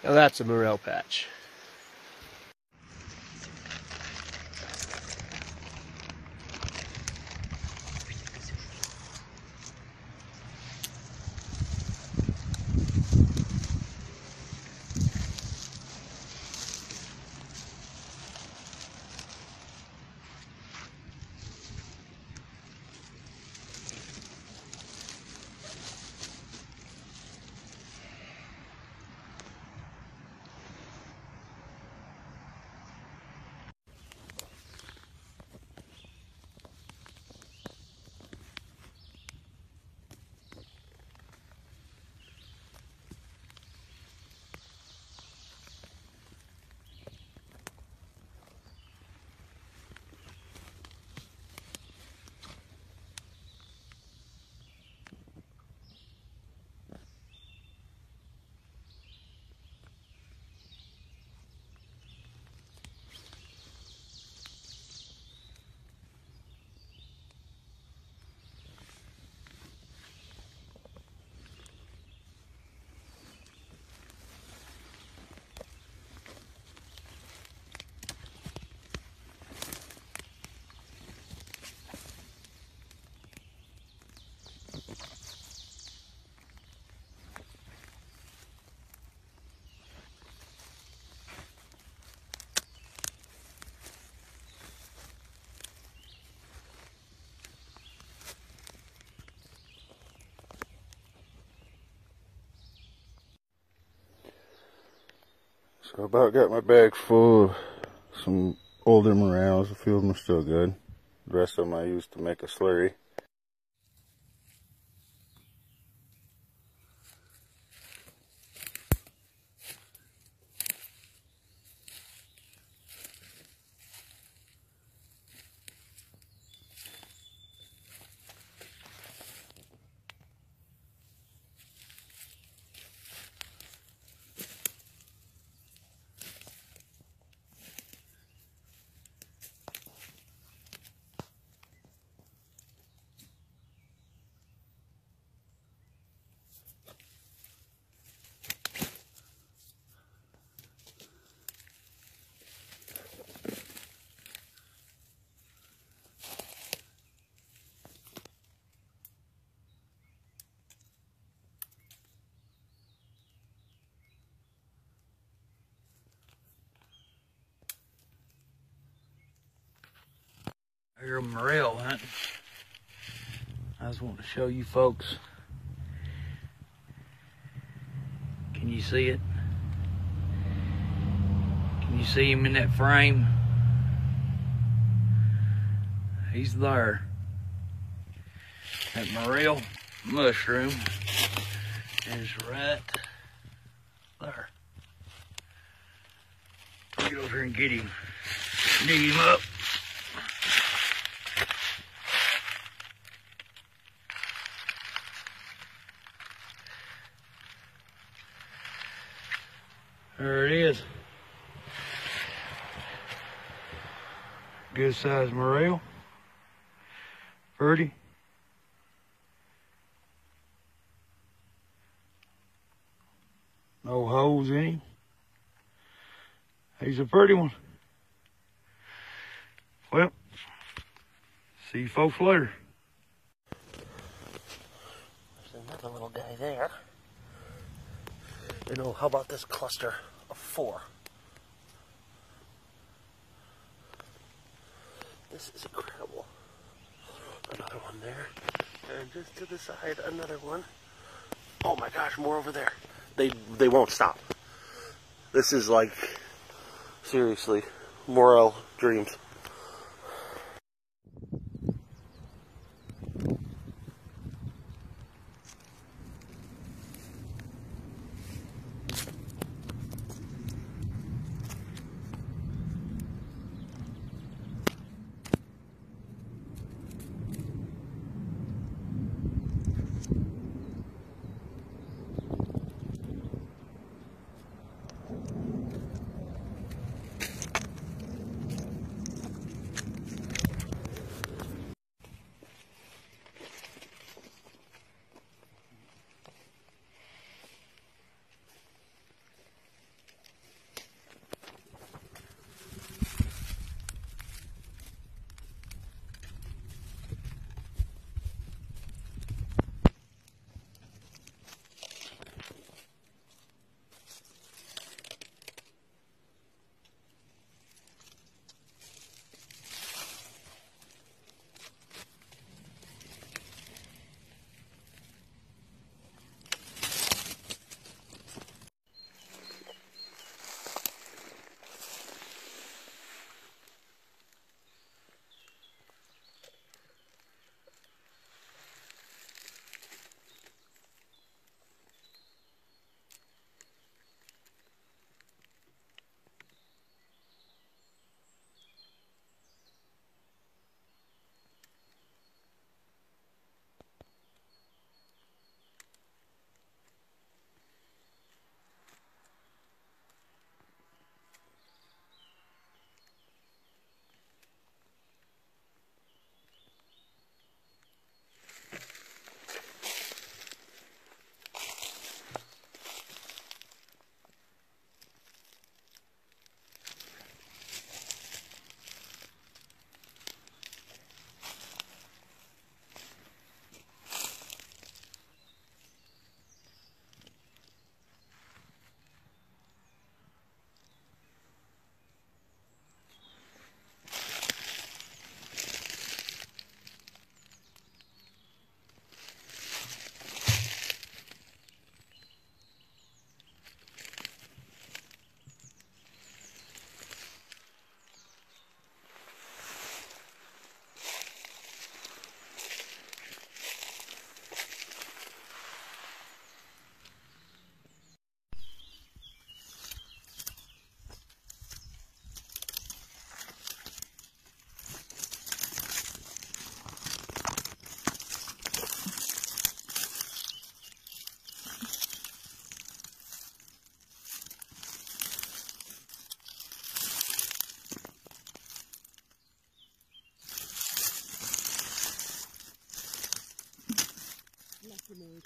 Now that's a morel patch. So I about got my bag full of some older morels. A few of them are still good. The rest of them I used to make a slurry. Here, morel hunting. I just want to show you folks. Can you see it? Can you see him in that frame? He's there. That morel mushroom is right there. Get over here and get him. Dig him up. There it is. Good sized morel. Pretty. No holes in him. He's a pretty one. Well, see you folks later. There's another little guy there. You know, how about this cluster of 4? This is incredible. Another one there. And just to the side, another one. Oh my gosh, more over there. They won't stop. This is like, seriously, morel dreams.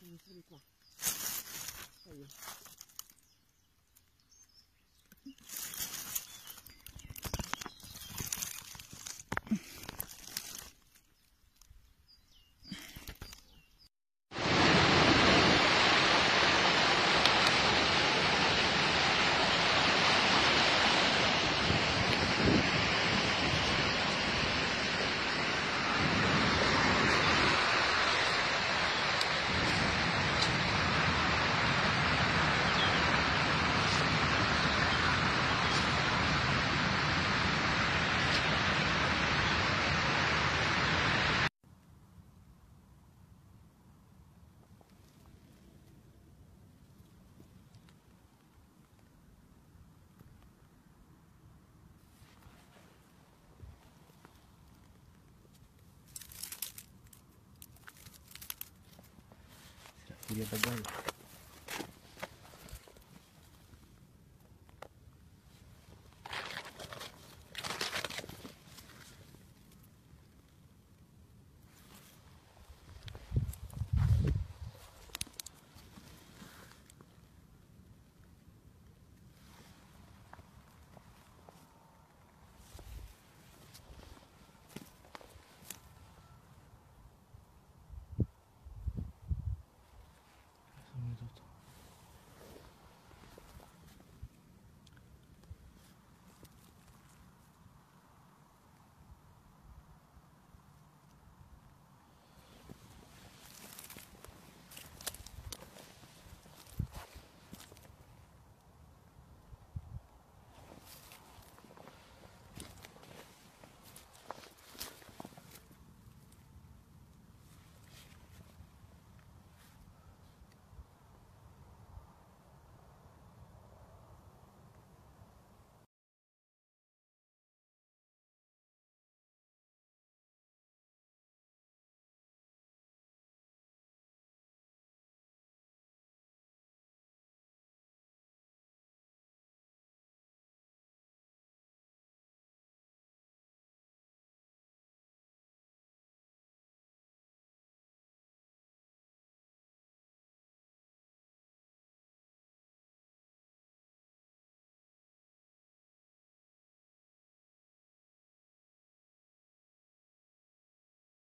On est sur les coins. Ça y est. Furia da gaia.